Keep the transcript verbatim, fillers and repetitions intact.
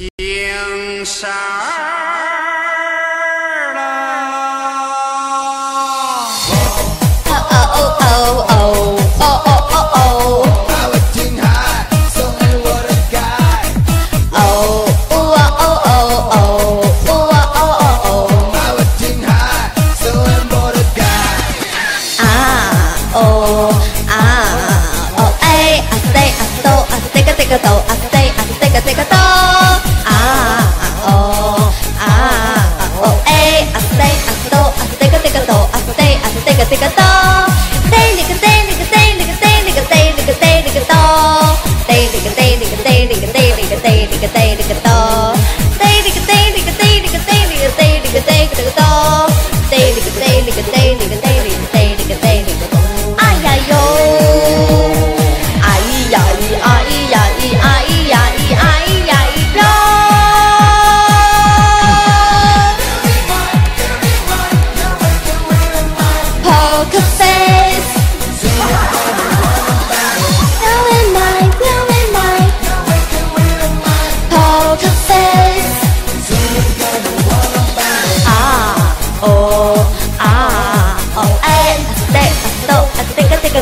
天色儿了。 哦哦哦哦哦哦哦哦。 把我听海，送给我的海。 哦哦哦哦哦哦哦哦哦。 把我听海，送给我的海。 啊哦啊哦哎啊塞啊哆啊塞个这个哆啊塞啊塞个这个哆啊哦啊哦哎啊塞啊哆啊塞个这个哆啊塞啊塞个这个哆塞里个塞里个塞里个塞里个塞里个塞里个哆塞里个塞里个塞里个塞里个塞里个塞里个哆塞里个塞里个塞里个塞里个塞里个塞里个哆塞里个塞里个塞里个塞里个塞里个塞里个哆哎呀哟哎呀咿哎呀咿哎呀咿哎呀咿哟Poker face Now am I, now am I Poker face Ah, oh, ah, oh, eh, I stay, I stop, I think I take a